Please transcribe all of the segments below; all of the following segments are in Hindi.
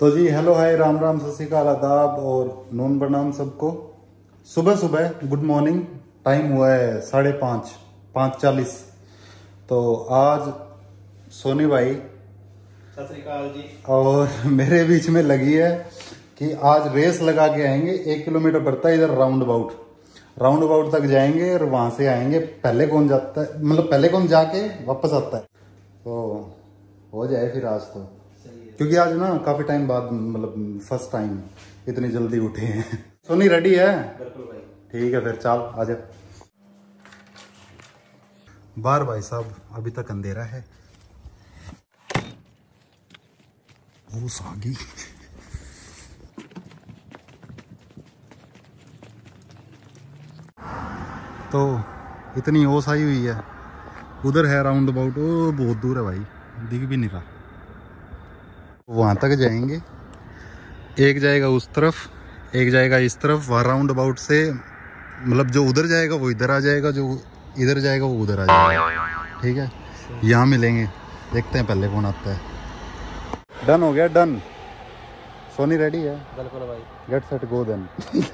तो जी हेलो हाय राम राम सत श्री अकाल आदाब और नून प्रणाम सबको। सुबह सुबह गुड मॉर्निंग। टाइम हुआ है 5:30 तो आज सोनी भाई सत श्री अकाल जी और मेरे बीच में लगी है कि आज रेस लगा के आएंगे। 1 किलोमीटर पड़ता है इधर राउंड अबाउट तक जाएंगे और वहां से आएंगे। पहले कौन जाता है, मतलब पहले कौन जाके वापस आता है, तो हो जाए फिर आज तो। क्योंकि आज ना काफी टाइम बाद, मतलब फर्स्ट टाइम इतनी जल्दी उठे हैं। सोनी रेडी है? बिल्कुल भाई। ठीक है फिर चल आजा। बाहर भाई साहब अभी तक अंधेरा है। वो सागी तो इतनी ओस आई हुई है। उधर है राउंड अबाउट, वो बहुत दूर है भाई, दिख भी नहीं रहा। वहां तक जाएंगे, एक जाएगा उस तरफ, एक जाएगा इस तरफ। वहां राउंड अबाउट से मतलब जो उधर जाएगा वो इधर आ जाएगा, जो इधर जाएगा वो उधर आ जाएगा। ठीक है, यहाँ मिलेंगे, देखते हैं पहले कौन आता है। डन हो गया, डन। सोनी रेडी है? बिल्कुल भाई। Get set go then.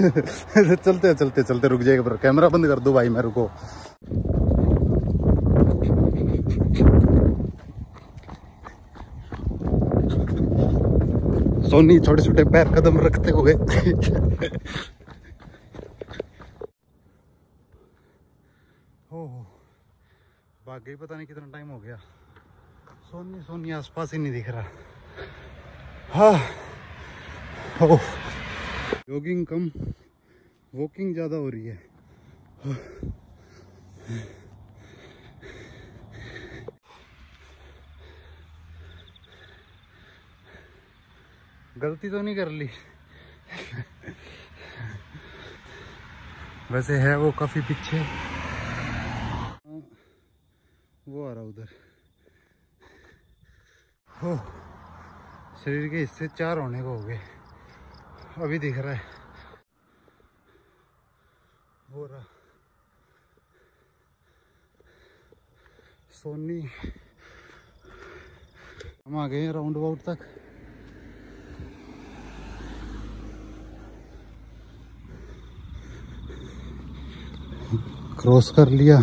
चलते रुक जाएगा, पर कैमरा बंद कर दो भाई, मैं रुको। सोनी छोटे छोटे पैर कदम रखते हुए भाग गई, पता नहीं कितना टाइम हो गया। सोनी आसपास ही नहीं दिख रहा। हाँ, जॉगिंग कम वॉकिंग ज्यादा हो रही है। गलती तो नहीं कर ली। वैसे है वो काफी पीछे, वो आ रहा उधर। हो, शरीर के हिस्से 4 होने को हो गए, अभी दिख रहा है वो रहा सोनी। हम आ गए राउंड अबाउट तक। क्रॉस कर लिया,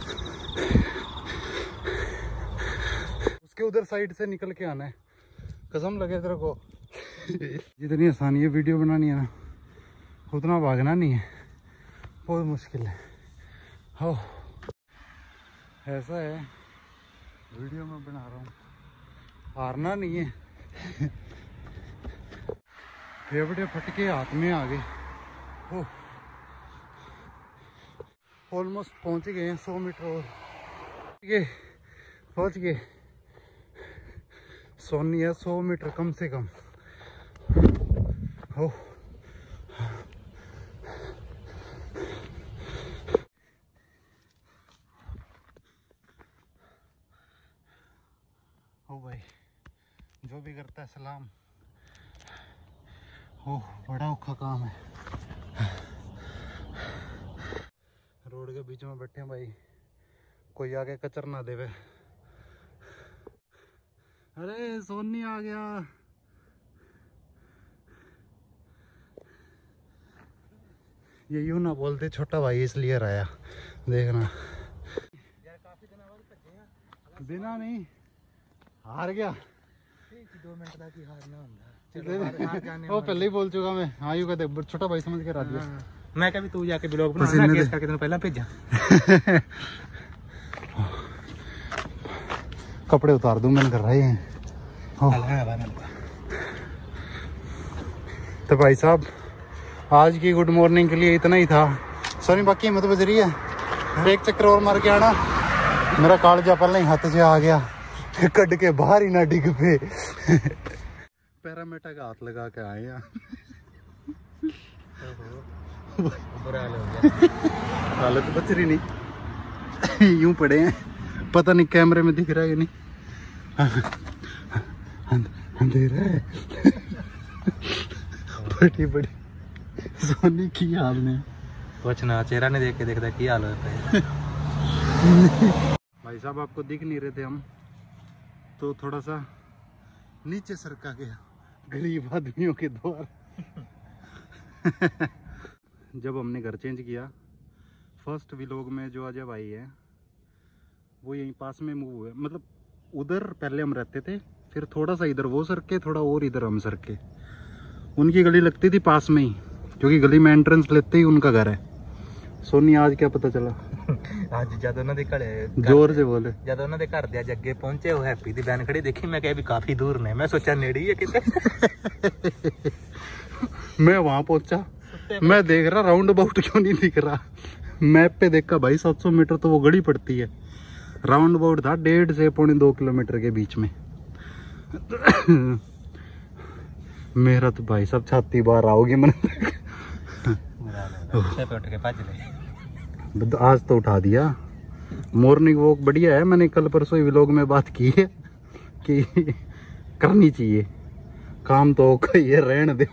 उसके उधर साइड से निकल के आना है। कसम लगे तेरे को। जितनी आसानी है वीडियो बनानी है ना, उतना भागना नहीं है, बहुत मुश्किल है। हो, ऐसा है, वीडियो में बना रहा हूँ, हारना नहीं है। फेफड़े फटके हाथ में आ गए। हो, ऑलमोस्ट पहुंच गए हैं। 100 मीटर और पहुंच गए। सोनी है 100 मीटर कम से कम। हो, भाई जो भी करता है सलाम। हो, बड़ा औखा काम है। रोड के बीच में बैठे हैं भाई, कोई आगे कचर ना देवे। अरे सोनी आ गया। ये यूं ना बोलते, छोटा भाई इसलिए रहा, देखना। यार काफी दिन बाद भजे हैं। बिना नहीं हार गया। 2 मिनट तक ही हारना होता। वो पहले ही बोल चुका मैं। हाँ यूं कहते, छोटा भाई समझ के रहा दिया। मैं कभी तू जाके ब्लॉग बना केस करके तैਨੂੰ पहला भेजा। कपड़े उतार दूं, मन कर रहे हैं। तो भाई साहब आज की गुड मॉर्निंग के लिए इतना ही था। सोनी बाकी हिम्मत बज रही है, एक चक्कर और मार के आना। मेरा कालजा पहले ही हाथ से आ गया, कट के बाहर ही ना डिग पे। पैरामेटा का हाथ लगा के आए हैं। हालत बच रही नहीं, यूं पड़े हैं, पता नहीं कैमरे में दिख रहा है कि नहीं। अंधेरा है। बड़ी सोनी की हाल ने कुछ ना, चेहरा नहीं देख के देखता की हाल होता है। भाई साहब आपको दिख नहीं रहे थे हम, तो थोड़ा सा नीचे सरका गया। गरीब आदमियों के द्वार। जब हमने घर चेंज किया, फर्स्ट व्लॉग में जो अजय भाई है वो यहीं पास में मूव हुए, मतलब उधर पहले हम रहते थे, फिर थोड़ा सा इधर वो सरके, थोड़ा और इधर हम सरके। उनकी गली लगती थी पास में ही, क्योंकि गली में एंट्रेंस लेते ही उनका घर है। सोनी आज क्या पता चला? ਅੱਜ ਜਦ ਉਹਨਾਂ ਦੇ ਘਰੇ जोर से बोले। ਜਦ ਉਹਨਾਂ ਦੇ ਘਰ ਦੇ ਅੱਜ ਅੱਗੇ ਪਹੁੰਚੇ, ਉਹ ਹੈਪੀ ਦੀ ਵੈਨ ਖੜੀ ਦੇਖੀ, ਮੈਂ ਕਿਹਾ ਵੀ ਕਾਫੀ ਦੂਰ ਨੇ, ਮੈਂ ਸੋਚਿਆ ਨੇੜੇ ਹੀ ਹੈ ਕਿਤੇ। मैं वहां पहुंचा, मैं देख रहा राउंड अबाउट क्यों नहीं दिख रहा। मैप पे देखा भाई 700 मीटर तो वो गड़ी पड़ती है, राउंड अबाउट था 1.5 से 2.25 किलोमीटर के बीच में। मेरा तो भाई सब छाती बाहर आओगी मन। उठ के भज ले। आज तो उठा दिया। मॉर्निंग वॉक बढ़िया है, मैंने कल परसों ही व्लॉग में बात की है कि करनी चाहिए, काम तो ये रहने दे।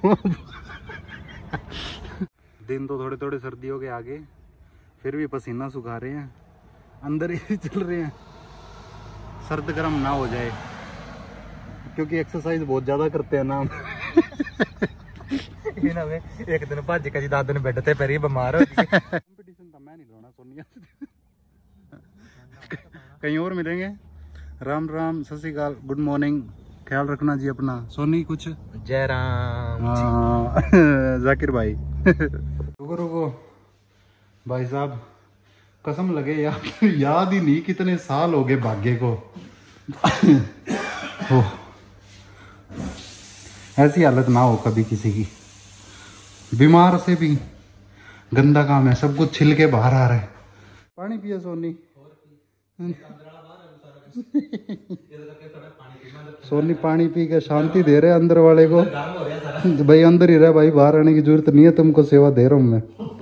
दिन तो थोड़े थोड़े सर्दियों के आगे, फिर भी पसीना सुखा रहे हैं, अंदर ही चल रहे हैं, सर्द गर्म ना हो जाए, क्योंकि एक्सरसाइज बहुत ज्यादा करते हैं ना हम। एक दिन भज के 10 दिन बेड ते पैरी बीमार हो गई। कंपटीशन तो मैं नहीं लाना सोनिया। कहीं और मिलेंगे। राम राम, सत श्री अकाल, गुड मॉर्निंग, ख्याल रखना जी अपना। सोनी कुछ जय राम। जाकिर भाई। रुको रुको भाई साहब, कसम लगे यार याद ही नहीं कितने साल हो गए भाग्य को। ऐसी हालत ना हो कभी किसी की। बीमार से भी गंदा काम है, सब कुछ छिल के बाहर आ रहा है। पानी पिया सोनी। सोनी पानी पी के शांति दे रहे अंदर वाले को। भाई अंदर ही रहे भाई, बाहर आने की जरूरत नहीं है, तुमको सेवा दे रहा हूँ मैं।